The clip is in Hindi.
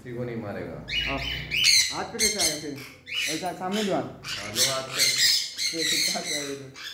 किसी को नहीं मारेगा। हाथ पे कैसे आएगा फिर? ऐसा सामने दो हाथ। हाँ, दो हाथ पे। फिर हाथ